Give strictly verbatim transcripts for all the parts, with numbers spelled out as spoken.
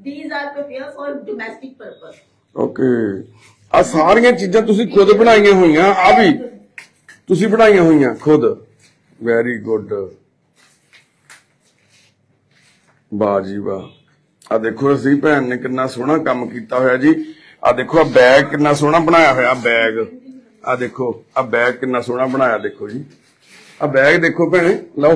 These are prepared for domestic purpose. Okay. आ सारियां चीजां तुसी खुद बनाईयां होईयां, आ भी तुसी बनाईयां होईयां खुद। Very good. वाह जी वाह। आ देखो असी भैन ने कितना सोहना काम कीता होया जी। आ देखो आ बैग कितना सोहना बनाया होया बैग। आ देखो आ बैग कितना सोहना बनाया देखो जी। आ बैग देखो भैने लो।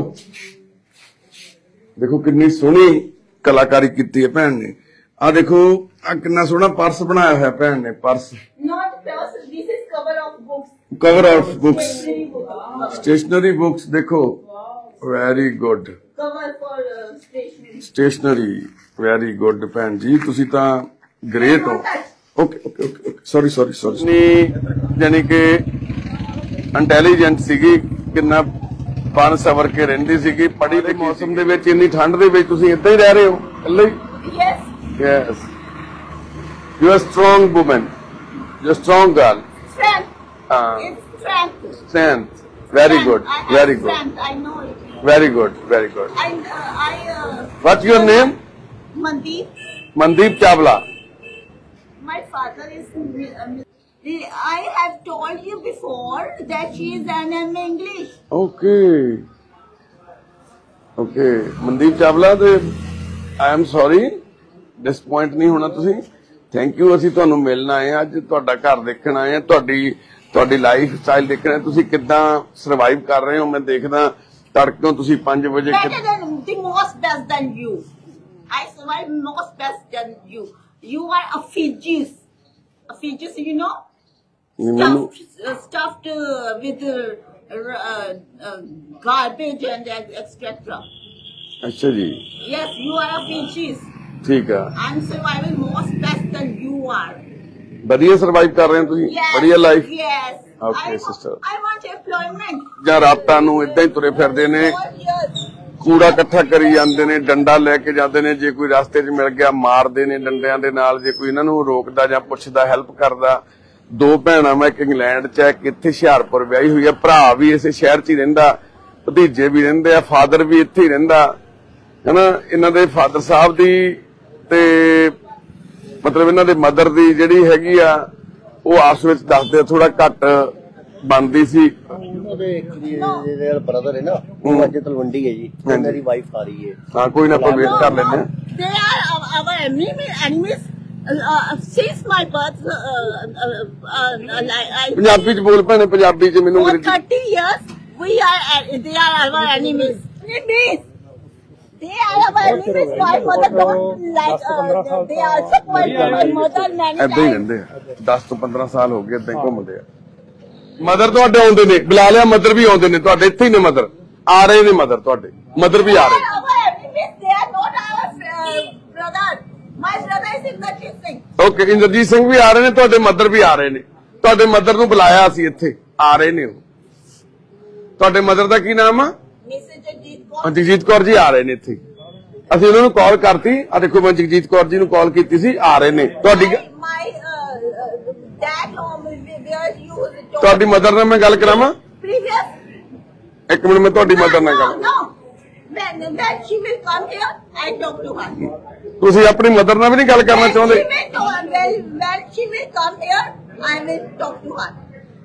देखो कितनी सोहनी कलाकारी कीती है भैन ने। आ देखो आ कितना सोहना पर्स बनाया है भैन ने purse. Not purse, this is cover of books. Cover of books, stationery books देखो। Very good. Cover for uh, stationery. Stationery very good भैन जी तुसी तां ग्रेट हो। Okay okay okay sorry sorry sorry यानी कि इंटैलीजेंट सीगी कितना बन सवर के रहिंदी सीगी पढ़ी लिखी मौसम दे विच इन्नी ठंड दे विच तुसी इदां ही रह रहे हो इकल्ले ही। Yes. Yes you are strong woman you are strong girl. Strength. हाँ It's strength. Strength very good I have very good strength, I know it. Very good very good. I, uh, I, uh, what's your name? Mandeep. Mandeep Chawla. My father is. Uh, I have told you before that she is an M English. Okay okay Mandeep Chawla ते I am sorry disappoint नहीं होना तुसी। Thank you ਅਸੀਂ ਤੁਹਾਨੂੰ ਮਿਲਣ ਆਏ ਆ ਅੱਜ ਤੁਹਾਡਾ ਘਰ ਦੇਖਣ ਆਏ ਆ ਤੁਹਾਡੀ ਤੁਹਾਡੀ ਲਾਈਫ ਸਟਾਈਲ ਦੇਖਣਾ ਤੁਸੀਂ ਕਿੱਦਾਂ ਸਰਵਾਈਵ ਕਰ ਰਹੇ ਹੋ। ਮੈਂ ਦੇਖਦਾ ਤੜਕੋਂ ਤੁਸੀਂ ਪੰਜ ਵਜੇ Better than the most best than you. I survive most best than you. You are a Fijis. A Fijis, you know? Stuffed, uh, stuffed uh, with uh, uh, uh, garbage and et cetera. ਅੱਛਾ ਜੀ Yes, you are a Fijis. ਠੀਕ ਆ I'm surviving most best than you are. ਵਧੀਆ survive ਕਰ ਰਹੇ ਹੋ ਤੁਸੀਂ Yes. ਵਧੀਆ life. Yes. Okay, I, sister. I want employment. ਜਾਂ ਰਾਤਾਂ ਨੂੰ ਇਦਾਂ ਹੀ ਤੁਰੇ ਫਿਰਦੇ ਨੇ Four years. ਕੂੜਾ ਇਕੱਠਾ ਕਰੀ ਜਾਂਦੇ ਨੇ ਡੰਡਾ ਲੈ ਕੇ ਜਾਂਦੇ ਨੇ ਜੇ ਕੋਈ ਰਸਤੇ 'ਚ ਮਿਲ ਗਿਆ ਮਾਰਦੇ ਨੇ ਡੰਡਿਆਂ ਦੇ ਨਾਲ ਜੇ ਕੋਈ ਇਹਨਾਂ ਨੂੰ ਰੋਕਦਾ ਜਾਂ ਪੁੱਛਦਾ ਹੈਲਪ ਕਰਦਾ। ਦੋ ਭੈਣਾਂ ਮੈਂ ਇੱਕ ਇੰਗਲੈਂਡ 'ਚ ਹੈ ਇੱਕ ਇੱਥੇ ਹੁਸ਼ਿਆਰਪੁਰ ਵਿਆਹੀ ਹੋਈ ਆ ਭਰਾ ਵੀ ਇਸੇ ਸ਼ਹਿਰ 'ਚ ਹੀ ਰਹਿੰਦਾ ਭਤੀਜੇ ਵੀ ਰਹਿੰਦੇ ਆ ਫਾਦਰ ਵੀ ਇੱਥੇ ਹੀ ਰਹਿੰਦਾ ਹਨਾ। ਇਹਨਾਂ ਦੇ ਫਾਦਰ ਸਾਹਿਬ ਦੀ ਤੇ ਮਤਲਬ ਇਹਨਾਂ ਦੇ ਮਦਰ ਦੀ ਜਿਹੜੀ ਹੈਗੀ ਆ ਉਹ ਆਪਸ ਵਿੱਚ ਦੱਸਦੇ ਥੋੜਾ ਘੱਟ ਬਣਦੀ ਸੀ। ਉਹਦੇ ਬ੍ਰਦਰ ਹੈ ਨਾ ਉਹ ਅੱਜ ਤਲਵੰਡੀ ਹੈ ਜੀ ਮੇਰੀ ਵਾਈਫ ਆ ਰਹੀ ਹੈ। ਹਾਂ ਕੋਈ ਨਾ ਆਪਾਂ ਵੇਟ ਕਰ ਲੈਂਦੇ ਹਾਂ। They are our enemies. enemies. Uh, since my birth, uh, uh, uh, I, Punjabi ਚ ਬੋਲ ਭੈਣੇ ਪੰਜਾਬੀ ਚ ਮੈਨੂੰ for Angrezi thirty years, we are, uh, they are our enemies. Enemies. They are our enemies. My mother don't like, uh, they are supporting my mother many ਏਦਾਂ ਹੀ times. ਰਹਿੰਦੇ ਆ ਦਸ ਤੋਂ ਪੰਦਰਾਂ ਸਾਲ ਹੋ ਗਏ ਏਦਾਂ ਹੀ ਘੁੰਮਦੇ ਆ। ਮਦਰ ਤੁਹਾਡੇ ਆਉਂਦੇ ਨੇ ਬੁਲਾ ਲਿਆ ਮਦਰ ਵੀ ਆਉਂਦੇ ਨੇ ਤੁਹਾਡੇ ਇੱਥੇ ਹੀ ਨੇ ਮਦਰ ਆ ਰਹੇ ਨੇ ਮਦਰ ਤੁਹਾਡੇ ਮਦਰ ਵੀ ਆ They ਰਹੇ। are our enemies. They are not our uh, brothers. My brother is Indrajit Singh. Okay Indrajit Singh ਵੀ ਆ ਰਹੇ ਨੇ ਤੁਹਾਡੇ ਮਦਰ ਵੀ ਆ ਰਹੇ ਨੇ ਤੁਹਾਡੇ ਮਦਰ ਨੂੰ ਬੁਲਾਇਆ ਅਸੀਂ ਇੱਥੇ ਆ ਰਹੇ ਨੇ ਉਹ। ਤੁਹਾਡੇ ਮਦਰ ਦਾ ਕੀ ਨਾਮ ਆ? Missus Jagjeet Kaur. Jagjit Kaur ji ਆ ਰਹੇ ਨੇ ਇੱਥੇ ਅਸੀਂ ਉਹਨਾਂ ਨੂੰ ਕਾਲ ਕਰਤੀ ਆ ਦੇਖੋ ਮੈਂ ਜਗਜੀਤ ਕੌਰ ਜੀ ਨੂੰ ਕਾਲ ਕੀਤੀ ਸੀ ਆ ਰਹੇ ਨੇ ਤੁਹਾਡੀ My, my uh, uh, dad home where you told ਤੁਹਾਡੀ ਮਦਰ ਨਾਲ ਮੈਂ ਗੱਲ ਕਰਾਵਾਂ previous. ਇੱਕ ਮਿੰਟ ਮੈਂ ਤੁਹਾਡੀ ਮਦਰ ਨਾਲ No, ਗੱਲ no. When, when she will come here, I talk to her. ਤੁਸੀਂ ਆਪਣੀ ਮਦਰ ਨਾਲ ਵੀ ਨਹੀਂ ਗੱਲ ਕਰਨਾ When ਚਾਹੁੰਦੇ? she will come- when, when she will come here, I will talk to her.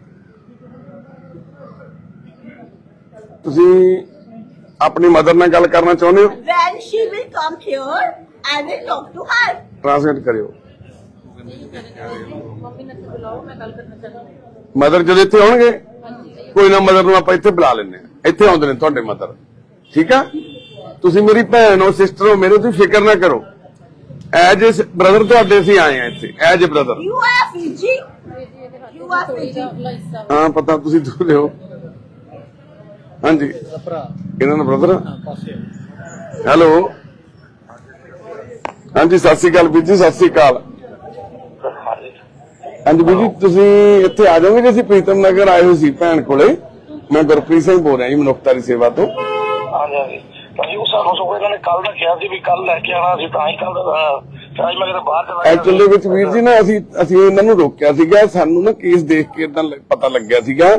ਤੁਸੀਂ ਆਪਣੀ ਮਦਰ ਨਾਲ ਗੱਲ ਕਰਨਾ ਚਾਹੁੰਦੇ ਹੋ? When she will come here, I will talk to her. Translate ਕਰਿਓ। ਮਦਰ ਜਦੋਂ ਇੱਥੇ ਆਉਣਗੇ ਕੋਈ ਨਾ ਮਦਰ ਨੂੰ ਆਪਾਂ ਇੱਥੇ ਬੁਲਾ ਲੈਂਦੇ ਆ ਇੱਥੇ ਆਉਂਦੇ ਨੇ ਤੁਹਾਡੇ ਮਦਰ ਠੀਕ ਆ। ਤੁਸੀਂ ਮੇਰੀ ਭੈਣ ਹੋ ਸਿਸਟਰ ਹੋ ਮੇਰੇ ਤੁਸੀਂ ਫਿਕਰ ਨਾ ਕਰੋ ਐਜ ਏ ਬ੍ਰਦਰ ਤੁਹਾਡੇ ਅਸੀਂ ਆਏ ਆ ਇੱਥੇ as a brother. You are Fiji. You are Fiji. ਹਾਂ ਪਤਾ ਤੁਸੀਂ ਦੂਰੇ ਹੋ। ਹਾਂਜੀ ਇਹਨਾਂ ਦਾ ਬ੍ਰਦਰ ਹੈਲੋ ਹਾਂਜੀ ਸਤਿ ਸ੍ਰੀ ਅਕਾਲ ਵੀਰ ਜੀ ਸਤਿ ਸ੍ਰੀ ਅਕਾਲ। ਹਾਂਜੀ ਵੀਰ ਜੀ ਤੁਸੀਂ ਇੱਥੇ ਆ ਜਾਓਗੇ ਜੇ ਅਸੀਂ ਪ੍ਰੀਤਮ ਨਗਰ ਆਏ ਹੋਏ ਸੀ ਭੈਣ ਕੋਲੇ ਮੈਂ ਗੁਰਪ੍ਰੀਤ ਸਿੰਘ ਬੋਲ ਰਿਹਾ ਜੀ ਮਨੁੱਖਤਾ ਦੀ ਸੇਵਾ ਤੋਂ। ਹਾਂਜੀ ਹਾਂਜੀ ਭਾਜੀ ਉਹ ਸਾਨੂੰ ਸਗੋਂ ਇਹਨਾਂ ਨੇ ਕੱਲ ਦਾ ਕਿਹਾ ਸੀ ਵੀ ਕੱਲ ਲੈ ਕੇ ਆਉਣਾ ਸੀ ਤਾਂ ਹੀ ਕੱਲ ਫਿਰ ਅੱਜ ਮੈਂ ਕਿਤੇ ਬਾਹਰ ਚਲਾ ਗਿਆ। ਐਕਚੁਅਲੀ ਵਿੱਚ ਵੀਰ ਜੀ ਨਾ ਅਸੀਂ ਅਸੀਂ ਇਹਨਾਂ ਨੂੰ ਰੋਕਿਆ ਸੀਗਾ ਸਾਨੂੰ ਨਾ ਕੇਸ ਦੇਖ ਕੇ ਇਦਾਂ ਪਤਾ ਲੱਗਿਆ ਸੀਗਾ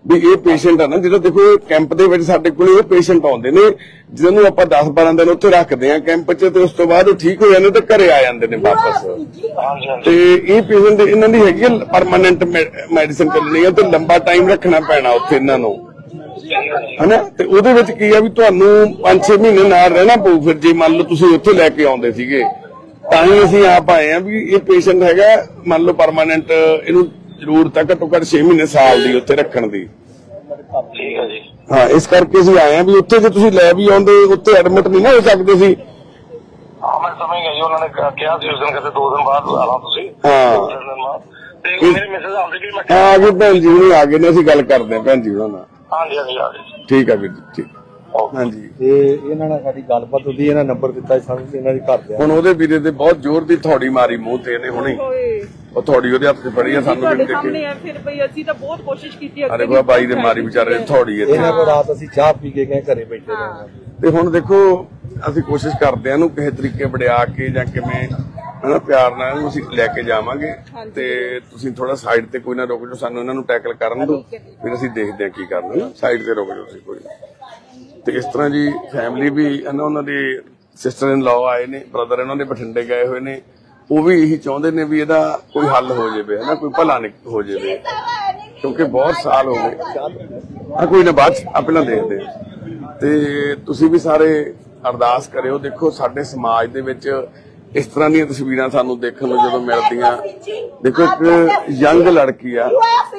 ਵੀ ਇਹ ਪੇਸ਼ੈਂਟ ਆ ਨਾ ਜਿਹੜਾ ਦੇਖੋ ਕੈਂਪ ਦੇ ਵਿੱਚ ਸਾਡੇ ਕੋਲ ਉਹ ਪੇਸ਼ੈਂਟ ਆਉਂਦੇ ਨੇ ਜਿਹਨਾਂ ਨੂੰ ਆਪਾਂ ਦਸ ਬਾਰਾਂ ਦਿਨ ਉੱਥੇ ਰੱਖਦੇ ਆ ਕੈਂਪ 'ਚ ਤੇ ਉਸ ਤੋਂ ਬਾਅਦ ਉਹ ਠੀਕ ਹੋ ਜਾਂਦੇ ਤੇ ਘਰੇ ਆ ਜਾਂਦੇ ਨੇ ਵਾਪਸ। ਤੇ ਇਹ ਪੇਸ਼ੈਂਟ ਇਹਨਾਂ ਦੀ ਹੈਗੀ ਪਰਮਾਨੈਂਟ ਮੈਡੀਸਿਨ ਚੱਲਣੀ ਆ ਤੇ ਲੰਬਾ ਟਾਈਮ ਰੱਖਣਾ ਪੈਣਾ ਉੱਥੇ ਇਹਨਾਂ ਨੂੰ ਹਨਾ। ਤੇ ਉਹਦੇ ਵਿੱਚ ਕੀ ਆ ਵੀ ਤੁਹਾਨੂੰ ਪੰਜ ਛੇ ਮਹੀਨੇ ਨਾਲ ਰਹਿਣਾ ਪਊ ਫਿਰ ਜੇ ਮੰਨ ਲਓ ਤੁਸੀਂ ਉੱਥੇ ਲੈ ਕੇ ਆਉਂਦੇ ਸੀਗੇ ਤਾਂ ਹੀ ਅਸੀਂ ਆਪ ਆਏ ਆ ਵੀ ਇਹ ਪੇਸ਼ੈਂਟ ਹੈਗਾ ਮੰਨ ਲਓ ਪਰਮਾਨੈਂਟ ਇਹਨੂੰ ਜ਼ਰੂਰਤ ਹੈ ਘੱਟੋ ਘੱਟ ਛੇ ਮਹੀਨੇ ਸਾਲ ਦੀ ਉੱਥੇ ਰੱਖਣ ਦੀ। ਠੀਕ ਹੈ ਜੀ। ਹਾਂ ਇਸ ਕਰਕੇ ਅਸੀਂ ਆਏ ਆ ਵੀ ਉੱਥੇ ਜੇ ਤੁਸੀਂ ਲੈ ਵੀ ਆਉਂਦੇ ਉੱਥੇ ਐਡਮਿਟ ਨਹੀਂ ਨਾ ਹੋ ਸਕਦੇ ਸੀ। ਹਾਂ ਮੈਂ ਸਮਝ ਗਿਆ ਜੀ ਉਹਨਾਂ ਨੇ ਕਿਹਾ ਸੀ ਉਸ ਦਿਨ ਕਹਿੰਦੇ ਦੋ ਦਿਨ ਬਾਅਦ ਆਣਾ ਤੁਸੀਂ। ਹਾਂ ਤੇ ਮੇਰੇ ਮੈਸੇਜ ਆਉਂਦੇ ਕਿ ਮੈਂ ਆ ਗਏ ਭੈਣ ਜੀ ਹੁਣੀ ਆ ਗਏ ਨੇ ਅਸੀਂ ਗੱਲ ਕਰਦੇ ਆ ਭੈਣ ਜੀ ਉਹਨਾਂ ਨਾਲ। ਹਾਂਜੀ ਹਾਂਜੀ ਆ ਗਏ। ਠੀਕ ਆ ਵੀਰ ਜੀ ਠੀਕ। ਹਾਂਜੀ ਤੇ ਇਹਨਾਂ ਨਾਲ ਸਾਡੀ ਗੱਲਬਾਤ ਹੁੰਦੀ ਇਹਨਾਂ ਨੰਬਰ ਦਿੱਤਾ ਸਾਨੂੰ ਇਹਨਾਂ ਦੇ ਘਰ ਦੇ ਹੁਣ ਉਹਦੇ ਵੀਰੇ ਦੇ ਬਹੁਤ ਜ਼ੋਰ ਦੀ ਥੋੜੀ ਮਾਰੀ ਮੂੰਹ ਤੇ ਇਹਨੇ ਹੁਣੀ ਉਹ ਥੋੜੀ ਉਹਦੇ ਹੱਥ 'ਚ ਫੜੀ ਆ ਸਾਨੂੰ ਵੀ ਸਾਹਮਣੇ ਆ ਫਿਰ ਬਈ ਅਸੀਂ ਤਾਂ ਬਹੁਤ ਕੋਸ਼ਿਸ਼ ਕੀਤੀ ਅਰੇ ਕੋ ਬਾਈ ਦੇ ਮਾਰੀ ਵਿਚਾਰੇ ਥੋੜੀ ਇੱਥੇ ਇਹਨਾਂ ਕੋਲ ਰਾਤ ਅਸੀਂ ਚਾਹ ਪੀ ਕੇ ਗਏ ਘਰੇ ਬੈਠੇ ਰਹੇ। ਤੇ ਹੁਣ ਦੇਖੋ ਅਸੀਂ ਕੋਸ਼ਿਸ਼ ਕਰਦੇ ਆ ਇਹਨੂੰ ਕਿਸੇ ਤਰੀਕੇ ਵੜਿਆ ਕੇ ਜਾਂ ਕਿਵੇਂ ਹਨਾ ਪਿਆਰ ਨਾਲ ਇਹਨੂੰ ਅਸੀਂ ਲੈ ਕੇ ਜਾਵਾਂਗੇ ਤੇ ਤੁਸੀਂ ਥੋੜਾ ਸਾਈਡ ਤੇ ਕੋਈ ਨਾ ਰੁਕ ਜਾਓ ਸਾਨੂੰ ਇਹਨਾਂ ਨੂੰ ਟੈਕਲ ਕਰਨ ਦਿਓ ਫਿਰ ਅਸੀਂ ਦੇਖਦੇ ਆ ਕੀ ਕਰਨਾ ਸਾਈਡ ਤੇ ਰੁਕ ਜਾਓ ਤੁਸੀਂ ਕੋਈ ਤੇ ਇਸ ਤਰ੍ਹਾਂ ਜੀ ਫੈਮਿਲੀ ਵੀ ਇਹਨਾਂ ਉਹਨਾਂ ਦੇ ਸਿਸਟਰ ਇਨ ਲਾਅ ਆਏ ਨੇ ਬ੍ਰਦਰ ਇਹਨਾਂ ਦੇ ਬਠਿੰਡੇ ਗਏ ਹੋਏ ਨੇ ਉਹ ਵੀ ਇਹੀ ਚਾਹੁੰਦੇ ਨੇ ਵੀ ਇਹਦਾ ਕੋਈ ਹੱਲ ਹੋ ਜਾਵੇ ਹਨਾ ਕੋਈ ਭਲਾ ਹੋ ਜਾਵੇ ਕਿਉਂਕਿ ਬਹੁਤ ਸਾਲ ਹੋ ਗਏ ਆ ਕੋਈ ਨਾ ਬਾਅਦ ਆ ਪਹਿਲਾਂ ਦੇਖਦੇ ਤੇ ਤੁਸੀਂ ਵੀ ਸਾਰੇ ਅਰਦਾਸ ਕਰਿਓ। ਦੇਖੋ ਸਾਡੇ ਸਮਾਜ ਦੇ ਵਿੱਚ ਇਸ ਤਰ੍ਹਾਂ ਦੀਆਂ ਤਸਵੀਰਾਂ ਸਾਨੂੰ ਦੇਖਣ ਨੂੰ ਜਦੋਂ ਮਿਲਦੀਆਂ ਦੇਖੋ ਇੱਕ ਯੰਗ ਲੜਕੀ ਆ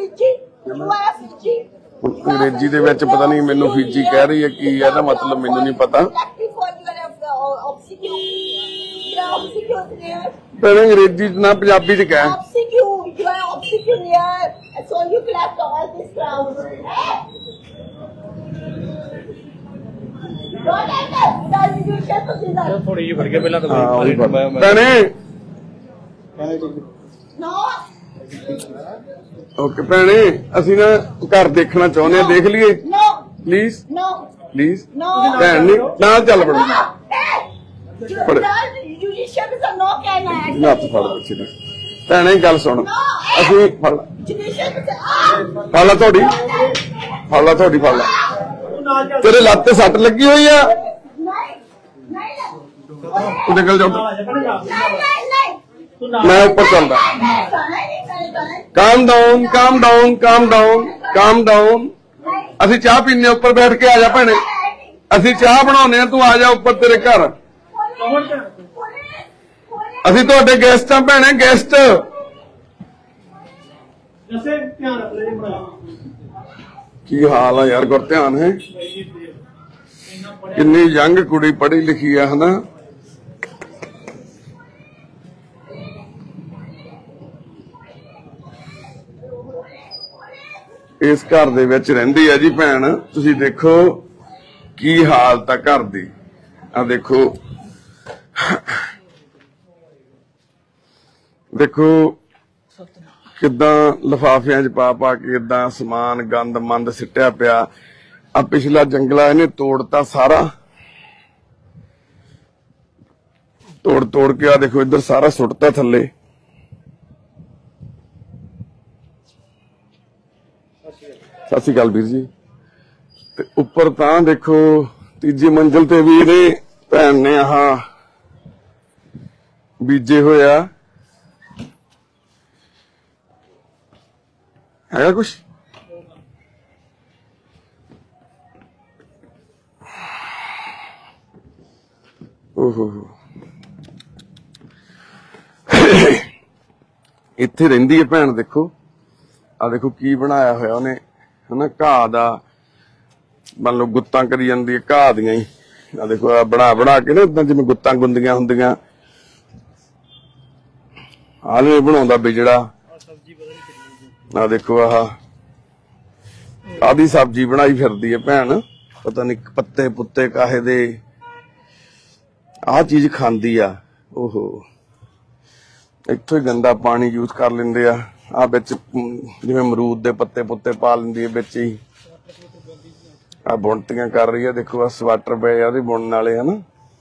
ਅੰਗਰੇਜ਼ੀ ਦੇ ਵਿੱਚ ਪਤਾ ਨਹੀਂ ਮੈਨੂੰ ਫੀਜੀ ਕਹਿ ਰਹੀ ਹੈ ਕੀ ਇਹਦਾ ਮਤਲਬ ਮੈਨੂੰ ਨਹੀਂ ਪਤਾ ਪਰ ਅੰਗਰੇਜ਼ੀ ਨਾ ਪੰਜਾਬੀ ਚ ਕਹਿ ਥੋੜੀ ਜਿਹੀ ਫੜ ਕੇ ਪਹਿਲਾਂ ਭੈਣੇ ਓਕੇ ਭੈਣੇ ਅਸੀਂ ਨਾ ਘਰ ਦੇਖਣਾ ਚਾਹੁੰਦੇ ਆ ਦੇਖ ਲਈਏ ਪਲੀਜ਼ ਪਲੀਜ਼ ਭੈਣ ਨਹੀਂ ਨਾਲ ਚੱਲ ਪੜੋ ਫੜ ਨਾ ਤੂੰ ਫੜ ਬੱਚੇ ਦੀ ਭੈਣੇ ਗੱਲ ਸੁਣ ਅਸੀਂ ਫੜ ਫੜ ਲਾ ਤੁਹਾਡੀ ਫੜ ਲਾ ਤੁਹਾਡੀ ਫੜ ਲਾ ਤੇਰੇ ਲੱਤ ਤੇ ਸੱਟ ਲੱਗੀ ਹੋਈ ਆ ਤੂੰ ਨਿਕਲ ਜਾ ਮੈਂ ਉੱਪਰ ਚੱਲਦਾ ਕਾਮ ਡਾਊਨ ਕਾਮ ਡਾਊਨ ਕਾਮ ਡਾਊਨ ਕਾਮ ਡਾਊਨ ਅਸੀਂ ਚਾਹ ਪੀਣੇ ਉੱਪਰ ਬੈਠ ਕੇ ਆ ਜਾ ਭੈਣੇ ਅਸੀਂ ਚਾਹ ਬਣਾਉਨੇ ਆ ਤੂੰ ਆ ਜਾ ਉੱਪਰ ਤੇਰੇ ਘਰ ਅਸੀਂ ਤੁਹਾਡੇ ਗੈਸਟ ਆ ਭੈਣੇ ਗੈਸਟ ਕੀ ਹਾਲ ਆ ਯਾਰ ਗੁਰ ਧਿਆਨ ਹੈ ਕਿੰਨੀ ਯੰਗ ਕੁੜੀ ਪੜ੍ਹੀ ਲਿਖੀ ਆ ਹਨਾ ਇਸ ਘਰ ਦੇ ਵਿੱਚ ਰਹਿੰਦੀ ਆ ਜੀ ਭੈਣ ਤੁਸੀਂ ਦੇਖੋ ਕੀ ਹਾਲਤ ਆ ਘਰ ਦੀ ਆ ਦੇਖੋ ਦੇਖੋ ਕਿੱਦਾਂ ਲਿਫਾਫਿਆਂ 'ਚ ਪਾ ਪਾ ਕੇ ਇਦਾਂ ਸਮਾਨ ਗੰਦ ਮੰਦ ਸਿੱਟਿਆ ਪਿਆ ਆ ਪਿਛਲਾ ਜੰਗਲਾ ਇਹਨੇ ਤੋੜਤਾ ਸਾਰਾ ਤੋੜ ਤੋੜ ਕੇ ਆ ਦੇਖੋ ਇੱਧਰ ਸਾਰਾ ਸੁੱਟਤਾ ਥੱਲੇ ਸਤਿ ਸ਼੍ਰੀ ਅਕਾਲ ਵੀਰ ਜੀ ਤੇ ਉੱਪਰ ਤਾਂ ਦੇਖੋ ਤੀਜੀ ਮੰਜ਼ਿਲ ਤੇ ਵੀ ਇਹਨੇ ਭੈਣ ਨੇ ਆਹ ਬੀਜੇ ਹੋਇਆ ਹੈਗਾ ਕੁਛ ਓਹੋ ਇੱਥੇ ਰਹਿੰਦੀ ਹੈ ਭੈਣ ਦੇਖੋ ਆ ਦੇਖੋ ਕੀ ਬਣਾਇਆ ਹੋਇਆ ਉਹਨੇ ਹਨਾ ਘਾਹ ਦਾ ਮੰਨ ਲਓ ਗੁੱਤਾਂ ਕਰੀ ਜਾਂਦੀ ਹੈ ਘਾਹ ਦੀਆਂ ਹੀ ਆ ਦੇਖੋ ਆ ਬਣਾ ਬਣਾ ਕੇ ਨਾ ਇਦਾਂ ਜਿਵੇਂ ਗੁੱਤਾਂ ਗੁੰਦੀਆਂ ਹੁੰਦੀਆਂ ਆਲੂ ਬਣਾਉਂਦਾ ਬਿਜੜਾ ਆ ਦੇਖੋ ਆਹ ਆਦੀ ਸਬਜ਼ੀ ਬਣਾਈ ਫਿਰਦੀ ਹੈ ਭੈਣ ਪਤਾ ਨਹੀਂ ਪੱਤੇ ਪੁੱਤੇ ਕਾਹੇ ਦੇ ਆਹ ਚੀਜ਼ ਖਾਂਦੀ ਆ ਓਹੋ ਇੱਥੋਂ ਹੀ ਗੰਦਾ ਪਾਣੀ ਯੂਜ਼ ਕਰ ਲੈਂਦੇ ਆ ਆ ਵਿੱਚ ਜਿਵੇਂ ਅਮਰੂਦ ਦੇ ਪੱਤੇ ਪੁੱਤੇ ਪਾ ਲੈਂਦੀ ਹੈ ਵਿੱਚ ਹੀ ਆ ਬੁਣਤੀਆਂ ਕਰ ਰਹੀ ਆ ਦੇਖੋ ਆ ਸਵਾਟਰ ਪਏ ਆ ਉਹਦੇ ਬੁਣਨ ਵਾਲੇ ਹਨਾ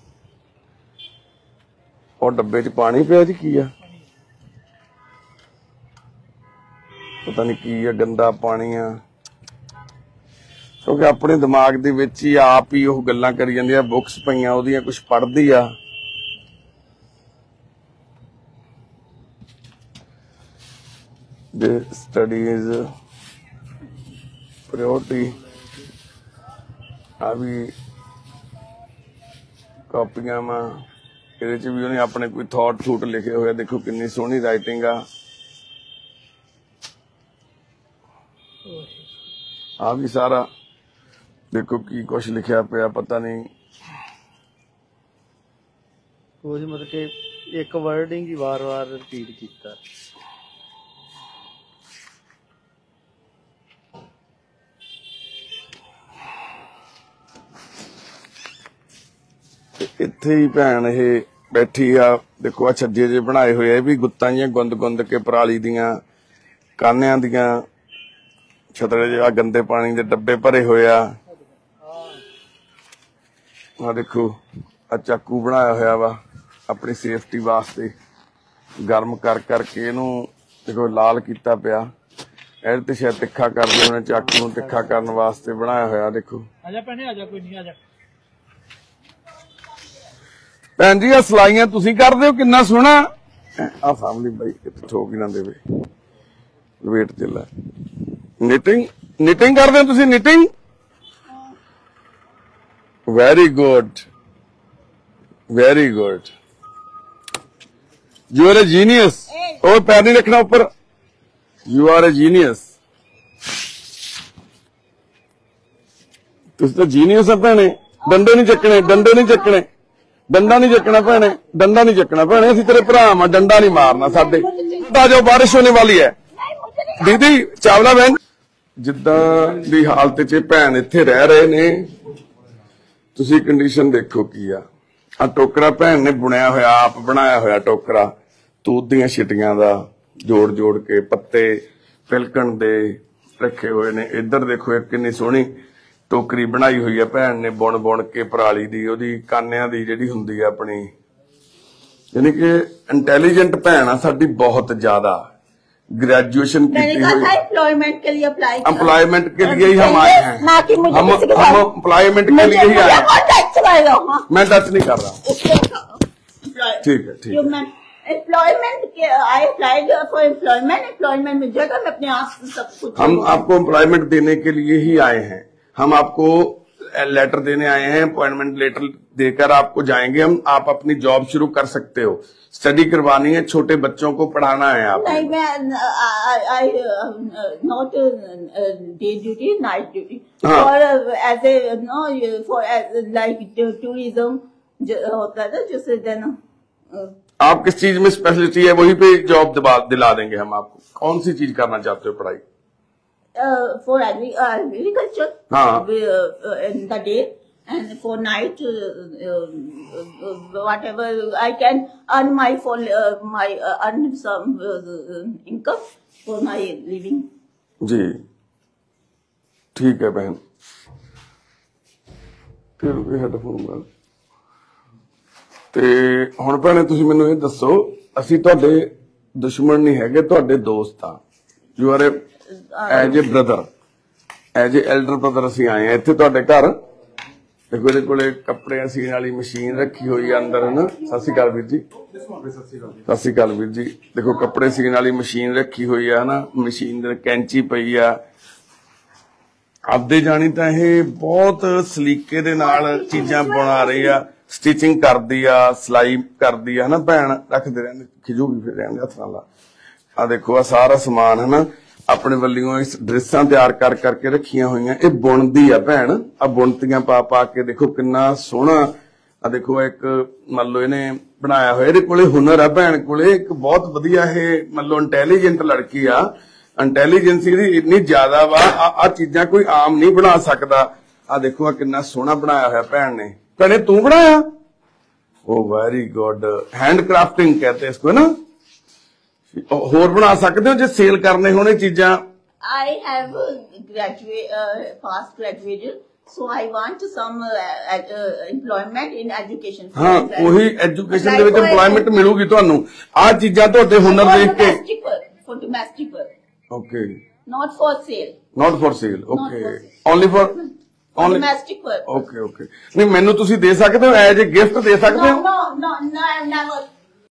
ਉਹ ਡੱਬੇ 'ਚ ਪਾਣੀ ਪਿਆ ਜੀ ਕੀ ਆ ਪਤਾ ਨਹੀਂ ਕੀ ਆ ਗੰਦਾ ਪਾਣੀ ਆ ਕਿਉਂਕਿ ਆਪਣੇ ਦਿਮਾਗ ਦੇ ਵਿੱਚ ਹੀ ਆਪ ਹੀ ਉਹ ਗੱਲਾਂ ਕਰੀ ਜਾਂਦੀ ਆ, ਬੁੱਕਸ ਪਈਆਂ ਉਹਦੀਆਂ ਕੁਝ ਪੜ੍ਹਦੀ ਆ। The study is priority। आ भी ਕਾਪੀਆਂ ਵਾ, ਇਹਦੇ ਚ ਵੀ ਉਹਨੇ ਆਪਣੇ ਕੋਈ ਥਾਟ ਥੂਟ ਲਿਖੇ ਹੋਏ। ਦੇਖੋ ਕਿੰਨੀ ਸੋਹਣੀ ਰਾਈਟਿੰਗ ਆ। ਆ ਵੀ ਸਾਰਾ ਦੇਖੋ ਕੀ ਕੁਛ ਲਿਖਿਆ ਪਿਆ, ਪਤਾ ਨਹੀਂ ਕੁਝ ਮਤਲਬ ਕਿ ਇੱਕ ਵਰਡਿੰਗ ਹੀ ਵਾਰ-ਵਾਰ ਰਿਪੀਟ ਕੀਤਾ। ਇੱਥੇ ਹੀ ਭੈਣ ਇਹ ਬੈਠੀ ਆ। ਦੇਖੋ ਆ ਛੱਜੇ ਜੇ ਬਣਾਏ ਹੋਏ ਆ, ਇਹ ਵੀ ਗੁੱਤਾਂ ਜਿਹੀਆਂ ਗੁੰਦ ਗੁੰਦ ਕੇ ਪਰਾਲੀ ਦੀਆਂ, ਕਾਨਿਆਂ ਦੀਆਂ, ਛਤਰੇ ਜਿਹੇ, ਆ ਗੰਦੇ ਪਾਣੀ ਦੇ ਡੱਬੇ ਭਰੇ ਹੋਏ ਆ। ਆ ਦੇਖੋ ਆ ਚਾਕੂ ਬਣਾਇਆ ਹੋਇਆ ਵਾ ਆਪਣੀ ਸੇਫਟੀ ਵਾਸਤੇ, ਗਰਮ ਕਰ ਕਰਕੇ ਇਹਨੂੰ ਦੇਖੋ ਲਾਲ ਕੀਤਾ ਪਿਆ। ਇਹਦੇ ਤੇ ਸ਼ਾਇਦ ਤਿੱਖਾ ਕਰਦੇ ਉਹਨੇ, ਚਾਕੂ ਨੂੰ ਤਿੱਖਾ ਕਰਨ ਵਾਸਤੇ ਬਣਾਇਆ ਹੋਇਆ। ਦੇਖੋ ਆਜਾ ਭੈਣੇ, ਆਜਾ, ਕੋਈ ਨਹੀਂ, ਆਜਾ। ਭੈਣ ਜੀ ਆ ਸਲਾਈਆਂ ਤੁਸੀਂ ਕਰਦੇ ਹੋ, ਕਿੰਨਾ ਸੋਹਣਾ ਆ। ਫੈਮਿਲੀ ਬਾਈ ਕਿਤੇ ਠੋਕ ਹੀ ਨਾ ਦੇਵੇ, ਵੇਟ ਤੇ ਲੈ। ਨਿਟਿੰਗ ਨਿਟਿੰਗ ਕਰਦੇ ਹੋ ਤੁਸੀਂ? Knitting very good, very good. You are a genius. ਉਹ ਪੈਰ ਨਹੀਂ ਰੱਖਣਾ ਉੱਪਰ। You are a genius. ਤੁਸੀਂ ਤਾਂ ਜੀਨੀਅਸ ਆ ਭੈਣੇ। ਡੰਡੇ ਨਹੀਂ ਚੱਕਣੇ, ਡੰਡੇ ਨਹੀਂ ਚੱਕਣੇ, ਡੰਡਾ ਨਹੀਂ ਚੱਕਣਾ ਭੈਣੇ, ਡੰਡਾ ਨਹੀਂ ਚੱਕਣਾ ਭੈਣੇ। ਅਸੀਂ ਤੇਰੇ ਭਰਾ ਆ, ਡੰਡਾ ਨਹੀਂ ਮਾਰਨਾ ਸਾਡੇ। ਆ ਜਾਓ, ਬਾਰਿਸ਼ ਹੋਣੇ ਵਾਲੀ ਹੈ। ਦੀਦੀ ਚਾਵਲਾ ਬਹਿਨ, ਜਿੱਦਾਂ ਦੀ ਹਾਲਤ 'ਚ ਭੈਣ ਇੱਥੇ ਰਹਿ ਰਹੇ ਨੇ, ਤੁਸੀਂ ਕੰਡੀਸ਼ਨ ਦੇਖੋ ਕੀ ਆ। ਆ ਟੋਕਰਾ ਭੈਣ ਨੇ ਬੁਣਿਆ ਹੋਇਆ, ਆਪ ਬਣਾਇਆ ਹੋਇਆ ਟੋਕਰਾ, ਤੂਤ ਦੀਆਂ ਛਿਟੀਆਂ ਦਾ ਜੋੜ ਜੋੜ ਕੇ ਪੱਤੇ ਪਿਲਕਣ ਦੇ ਰੱਖੇ ਹੋਏ ਨੇ। ਇੱਧਰ ਦੇਖੋ ਇੱਕ ਕਿੰਨੀ ਸੋਹਣੀ ਟੋਕਰੀ ਬਣਾਈ ਹੋਈ ਆ ਭੈਣ ਨੇ, ਬੁਣ ਬੁਣ ਕੇ ਪਰਾਲੀ ਦੀ, ਉਹਦੀ ਕਾਨਿਆਂ ਦੀ ਜਿਹੜੀ ਹੁੰਦੀ ਆ ਆਪਣੀ। यानी कि इंटेलिजेंट भैन आ साडी बहुत ज्यादा, ग्रेजुएशन की हुई। एम्प्लॉयमेंट के लिए अप्लाई एम्प्लॉयमेंट के लिए ही हम आए हैं, हम हम एम्प्लॉयमेंट के लिए ही आए हैं। मैं टच नहीं कर रहा। ठीक है, ठीक है। Employment I applied for employment, employment में जगह मैं अपने आप से सब कुछ। हम आपको एम्प्लॉयमेंट देने के लिए ही आए हैं, हम आपको लेटर देने आए हैं, अपॉइंटमेंट लेटर देकर आपको जाएंगे हम। आप अपनी जॉब शुरू कर सकते हो, स्टडी करवानी है, छोटे बच्चों को पढ़ाना है आप। नहीं, मैं I not day duty, night duty, और as a no for like tourism होता है जिससे देन। आप किस चीज में स्पेशलिटी है वहीं पे जॉब दिला देंगे हम आपको। कौन सी चीज करना चाहते हो पढ़ाई? For agriculture in the day, and for night uh, uh, whatever I can earn my for uh, my uh, earn some uh, income for my living। जी ठीक है बहन। फिर भी हेडफोन वाल ਤੇ ਹੁਣ ਭੈਣੇ ਤੁਸੀਂ ਮੈਨੂੰ ਇਹ ਦੱਸੋ, ਅਸੀਂ ਤੁਹਾਡੇ ਦੁਸ਼ਮਣ ਨਹੀਂ ਹੈਗੇ, ਤੁਹਾਡੇ ਦੋਸਤ ਆ। You are as a brother, as a elder brother ਅਸੀਂ ਆਏ ਆ ਇੱਥੇ ਤੁਹਾਡੇ ਘਰ। ਦੇਖੋ ਇਹਦੇ ਕੋਲੇ ਕੱਪੜੇ ਸੀਣ ਵਾਲੀ ਮਸ਼ੀਨ ਰੱਖੀ ਹੋਈ ਆ ਅੰਦਰ, ਹਨਾ। ਸਤਿ ਸ਼੍ਰੀ ਅਕਾਲ ਵੀਰ ਜੀ। ਸਤਿ ਸ਼੍ਰੀ ਅਕਾਲ ਵੀਰ ਜੀ। ਦੇਖੋ ਕੱਪੜੇ ਸੀਣ ਵਾਲੀ ਮਸ਼ੀਨ ਰੱਖੀ ਹੋਈ ਆ, ਹਨਾ। ਮਸ਼ੀਨ ਦੇ ਕੈਂਚੀ ਪਈ ਆ। ਆਪਦੇ ਜਾਣੀ ਤਾਂ ਇਹ ਬਹੁਤ ਸਲੀਕੇ ਦੇ ਨਾਲ ਚੀਜ਼ਾਂ ਬਣਾ ਰਹੀ ਆ, ਸਟਿਚਿੰਗ ਕਰਦੀ ਆ, ਸਿਲਾਈ ਕਰਦੀ ਆ, ਹਨਾ। ਭੈਣ ਰੱਖਦੇ ਰਹਿੰਦੇ, ਖਿਜੂਗੀ ਫਿਰ ਰਹਿੰਦੇ ਹੱਥ ਨਾਲ। ਆ ਦੇਖੋ ਆ ਸਾਰਾ ਸਮਾਨ, ਹਨਾ, ਆਪਣੇ ਵੱਲੋਂ ਇਸ ਡਰੈਸਾਂ ਤਿਆਰ ਕਰ ਕਰਕੇ ਰੱਖੀਆਂ ਹੋਈਆਂ। ਇਹ ਬੁਣਦੀ ਆ ਭੈਣ, ਆ ਬੁਣਤੀਆਂ ਪਾ ਪਾ ਕੇ ਦੇਖੋ ਕਿੰਨਾ ਸੋਹਣਾ। ਆ ਦੇਖੋ ਇੱਕ ਮੰਨ ਲਓ ਇਹਨੇ ਬਣਾਇਆ ਹੋਇਆ, ਇਹਦੇ ਕੋਲੇ ਹੁਨਰ ਆ ਭੈਣ ਕੋਲੇ ਇੱਕ ਬਹੁਤ ਵਧੀਆ। ਇਹ ਮੰਨ ਲਓ ਇੰਟੈਲੀਜੈਂਟ ਲੜਕੀ ਆ, ਇੰਟੈਲੀਜੈਂਸੀ ਦੀ ਇੰਨੀ ਜ਼ਿਆਦਾ ਵਾ, ਆ ਚੀਜ਼ਾਂ ਕੋਈ ਆਮ ਨਹੀਂ ਬਣਾ ਸਕਦਾ। ਆ ਦੇਖੋ ਆ ਕਿੰਨਾ ਸੋਹਣਾ ਬਣਾਇਆ ਹੋਇਆ ਭੈਣ ਨੇ। ਭੈਣੇ ਤੂੰ ਬਣਾਇਆ? Oh very good, hand crafting कहते हैं इसको, है ना। होर बना सकते हो जे सेल करने होने चीजा? I have graduate uh, past graduated, so I want some uh, uh, employment in education। हाँ, वही एजुकेशन ਦੇ ਵਿੱਚ एम्प्लॉयमेंट मिलूगी ਤੁਹਾਨੂੰ। आ चीजा ਤੁਹਾਡੇ ਹੁਨਰ ਦੇਖ ਕੇ। For domestic work। Okay, Not for sale. Not for sale. Not Okay. for sale. Only for For only. domestic purpose. Okay, okay. ਨਹੀਂ ਮੈਨੂੰ ਤੁਸੀਂ ਦੇ ਸਕਦੇ ਹੋ ਐਜ ਅ ਗਿਫਟ ਦੇ ਸਕਦੇ No, ਹੋ? no, no, no, never.